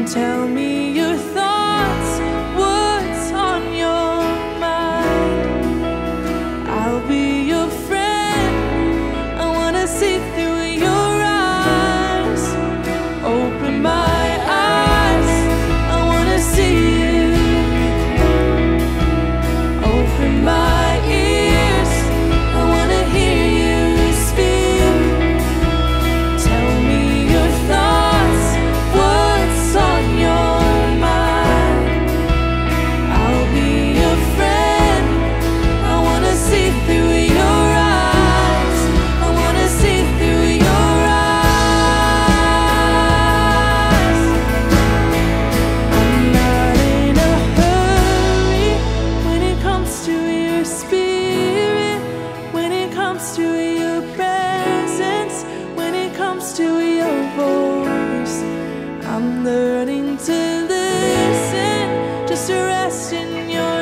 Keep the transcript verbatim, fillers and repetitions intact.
Tell me your thoughts, what's on your mind. I'll be your friend. I wanna see through your eyes. Open my eyes, I wanna see you. Open my ears, I wanna hear you speak. Tell me your thoughts, what's on your mind. I'll be your friend. I wanna see through your eyes. I wanna see through your eyes. I'm not in a hurry when it comes to your spirit, when it comes to your presence, when it comes to your voice. I'm learning to listen, just to rest in your